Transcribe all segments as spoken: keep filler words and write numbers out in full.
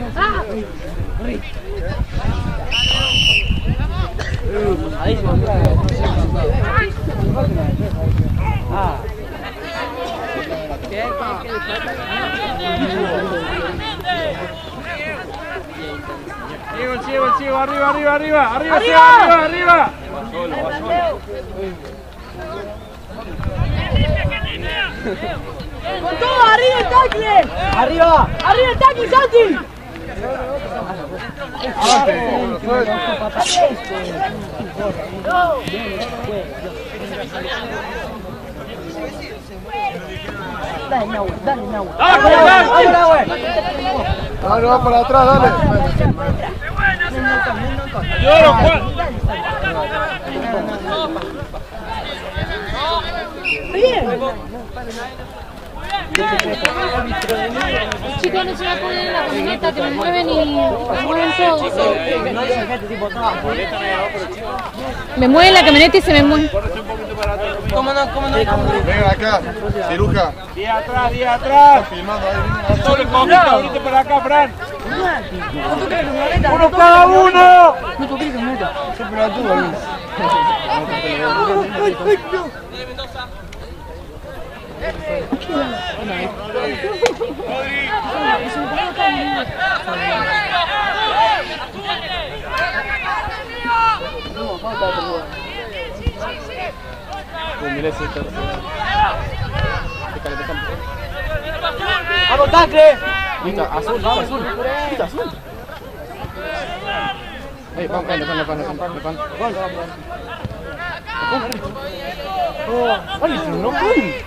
¡Ah! Ah. Chivo, chivo, chivo, arriba, arriba, arriba, arriba, arriba, arriba, arriba. Va solo, va solo. ¡Con todo! ¡Arriba el tackle! ¡Arriba! ¡Arriba el tackle, Santi! Dale, Nahue, dale, Nahue. ¡Dale, Nahue! Dale, va para atrás, dale. ¡Lloro, Juan! ¡Bien! Chicos, no se va a poner en la camioneta, que me mueven y me mueven todo. Me mueven la camioneta y se me mueven. ¿Cómo no? ¿Cómo no? Venga acá, ciruja. Diez atrás, diez atrás. Filmando ahí. Solo un poquito, ahorita para acá, Fran. ¿Cuánto querés que me meta? ¡Uno cada uno! ¿Cuánto querés que me meta? Siempre la tuvo, Luis. ¡Vamos, tackle! Listo, azul, vamos, azul. Listo, azul. Ey, pan, pan, pan, pan, pan, pan. ¡Ay, se no puede!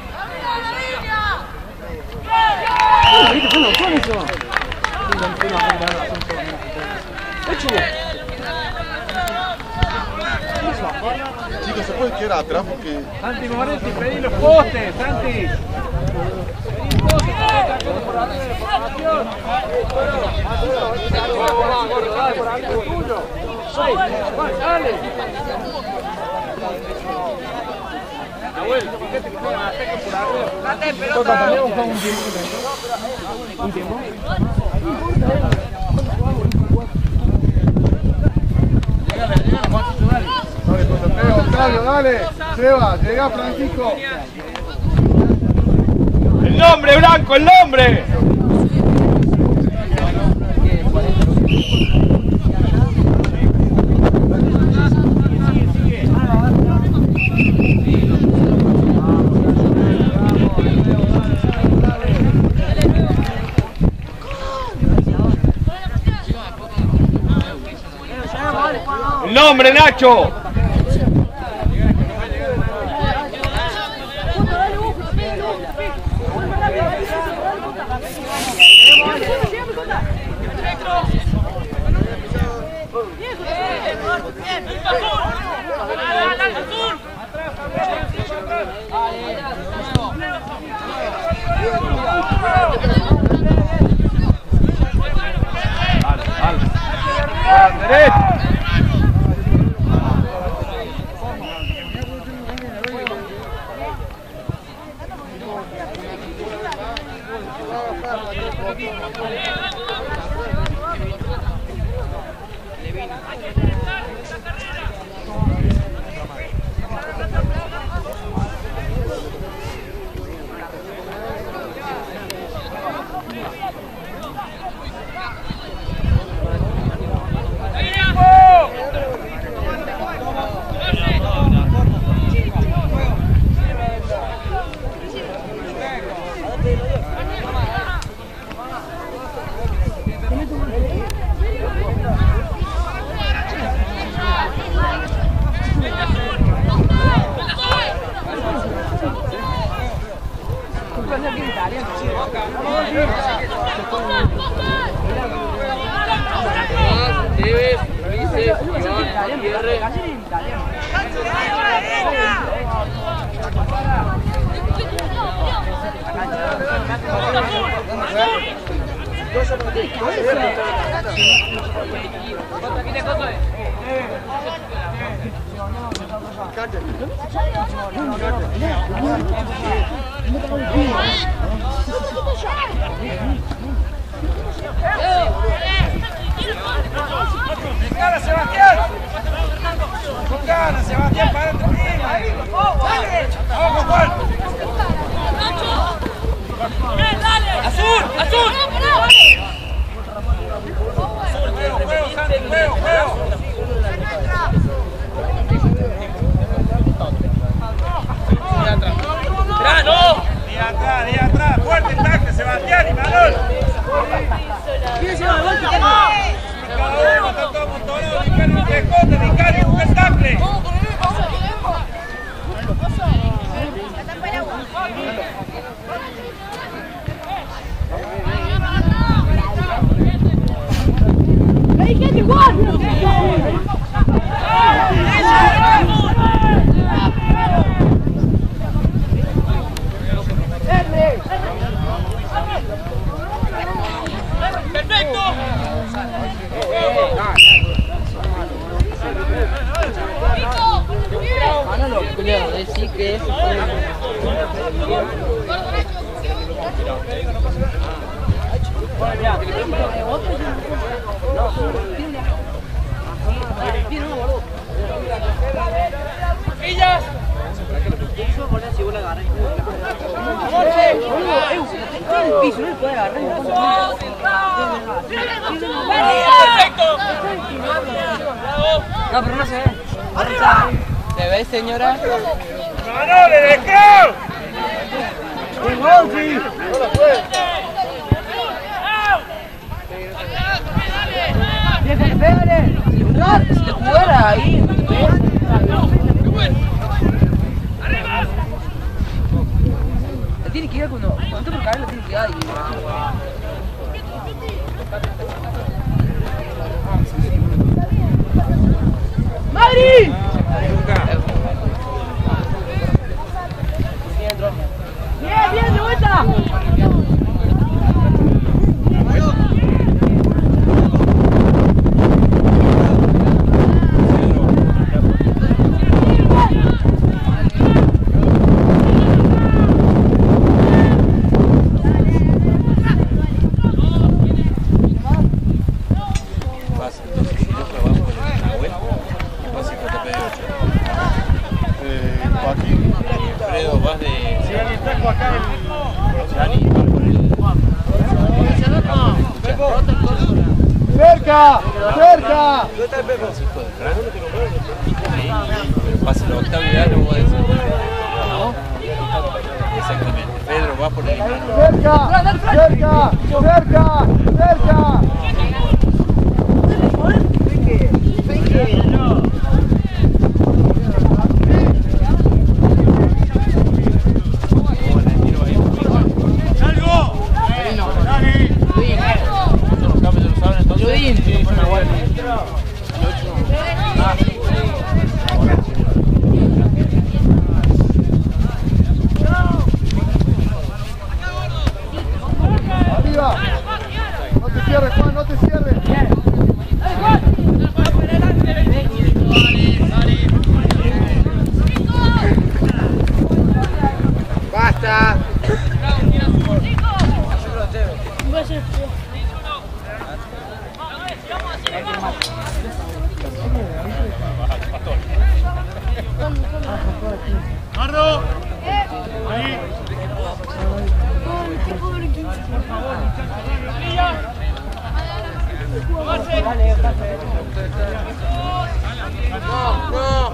¡Ay, qué no puede eso! Chicos, ¿se puede quedar atrás? Porque... Santi Moretti, pedí los postes, Santi. Pedí postes, por arriba de formación. Dale. Nahuel, fíjate que juegan a Teco por arriba. Date pelota. ¿Un tiempo? Dale, José, Octavio, dale. Seba, llega Francisco. El nombre, Blanco, el nombre. El nombre, Nacho. ¡Eh! ¡Azul! ¡Azul! ¡Juego, juego, Santi! ¡Juego, juego! ¡Atrás, no! ¡Ni atrás, ni atrás! ¡Fuerte el tackle, Sebastián y Manuel! Cada uno está todo amontonado. Ricardo, no te escondes, Ricardo, busca el tackle. Hey, get it, one! ¡Perfecto! Manolo, culiao, decí que eso fue... ¡Villas! ¡Perfecto! No, pero no se ve. ¿Se ve, señora? ¡Manole, de creo! Si te jugara ahí, la tiene que ir cuando... Cuando está por caer, la tiene que ir ahí. ¡Madrid! Bien, bien, de vuelta. ¡Cerca! ¡Cerca! Pasa la octava, no puede ser. ¿No? Exactamente. Pedro va por el plano. ¡Cerca! ¡Cerca! ¡Cerca! ¡Cerca! Arriba. No te cierres, Juan, no te cierres. ¡Basta! ¡Mardo! Ahí. No, no.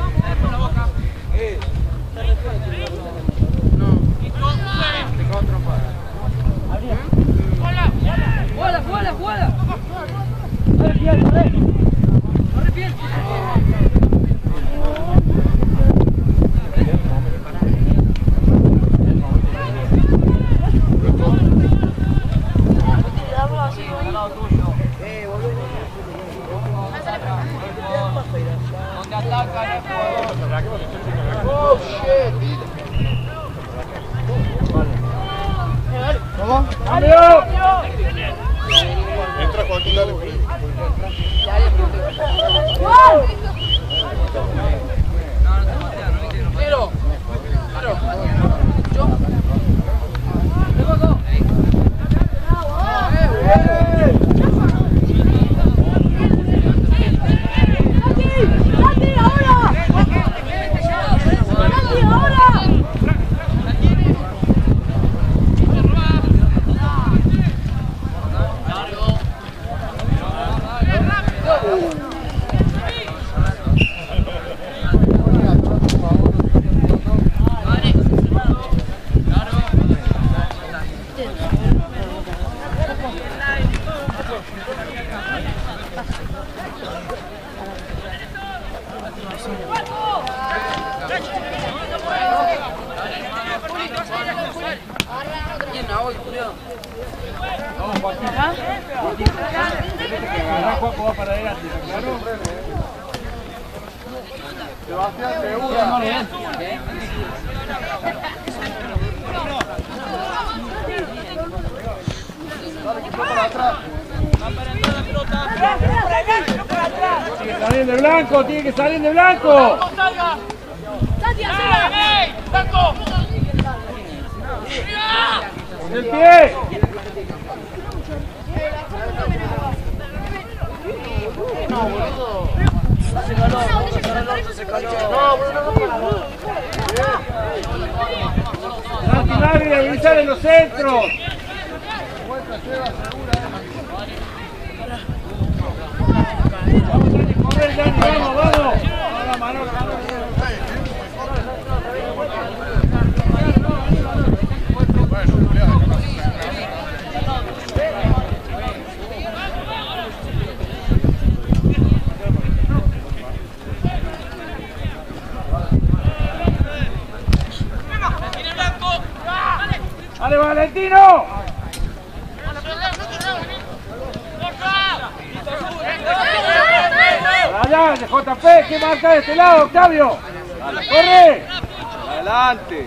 ¡Jugala, jugala, jugala! Corre bien, corre. ¡Corre bien! Oh, shit. ¿Cómo? ¡Cambio! Entra Joaquín, dale. Pero, claro, yo. Luego dos. ¡Santi! ¡Santi, ahora! Vamos, Joaquín. Agarrá, Juaco, va para adelante, ¿claro? Sebastián, segura. Para atrás. Tiene que salir de blanco, tiene que salir de blanco. Con el pie. No, boludo. Se caló, se caló. No, boludo. Santi Magri de habilitar en los centros. Vamos, Dani, correr, Dani, vamos, vamos. Ahora, Manolo, Manolo. ¡Dale, Valentino! Allá, de J P, ¿qué marca de este lado, Octavio? Dale, ¡corre! Adelante.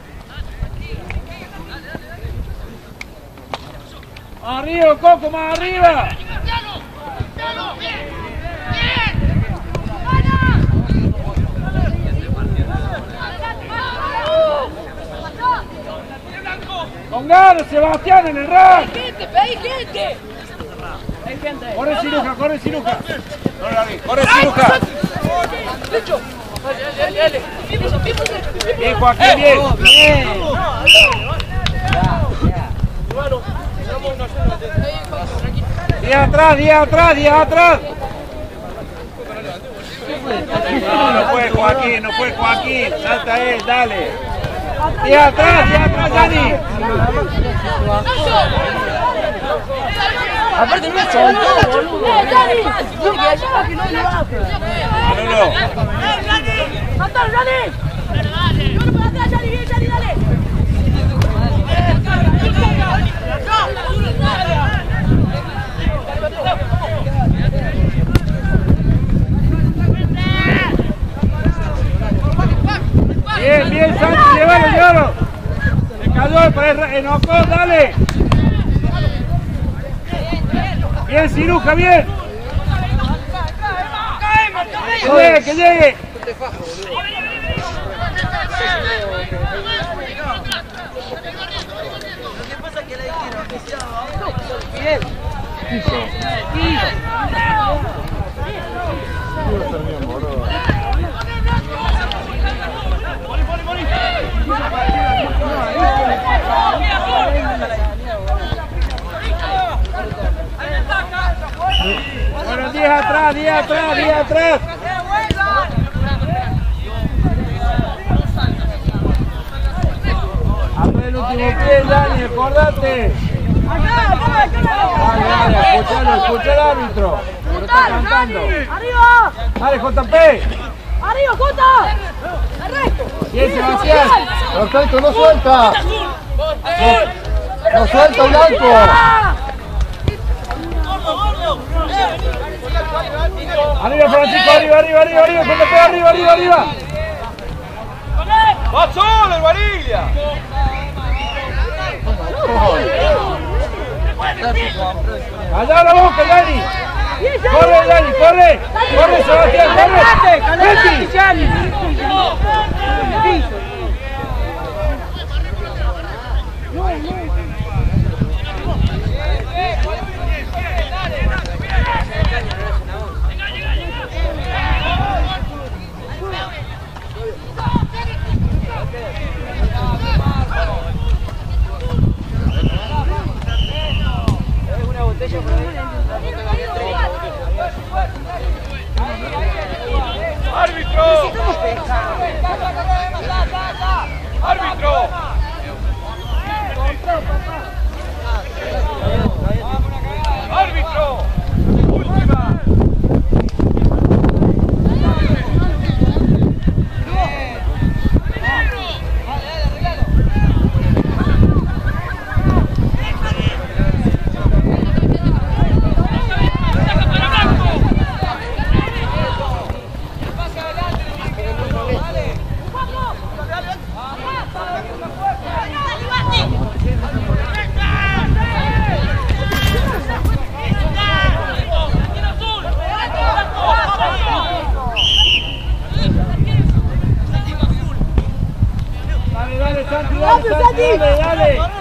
¡Arriba, Coco, más arriba! ¡Con ganas, Sebastián, en el rack! ¡Hay gente, hay gente! Hay gente. ¡Corre, Ciruja, corre, Ciruja! No la vi. ¡Corre, Ciruja! ¡Lecho! ¡Dale, dale! ¡Bien, Joaquín, bien! ¡Bien! ¡Día atrás, día atrás, día atrás! No, no puede Joaquín, no puede Joaquín. Salta él, dale. Día atrás, día atrás, Dani. Aparte no es soltó, boludo. ¡Eh, Dani! No, que allá que no le baje. Manolo. ¡Matalo, Dani! ¡Yo no puedo atrás, Dani! ¡Bien, Dani, dale! Bien, bien, Santi, llévalo, llévalo. Se cayó, pero enojó, dale. Bien, Ciruja, bien. Que llegue, que llegue. Bueno, diez atrás, diez atrás, diez atrás. Abre el último pie, Dani, acordate. Dale, dale, escuchalo, escucha al árbitro. Lo está cantando. ¡Arriba! Dale, J P. ¡Arriba, Jota! ¡Arresto! Bien, Sebastián. Perfecto, no suelta. No, no suelta, Blanco. Arriba, Francisco, arriba, arriba, arriba, arriba, J P, arriba, arriba, arriba. ¡Va solo el Varilla! Allá la boca, Dani. Corre, Dani, corre. Corre, Sebastián, corre. Betty. ¡Árbitro! ¡Árbitro! ¡Árbitro! ¡Última! dale, Santi, dale, Santi, dale, dale.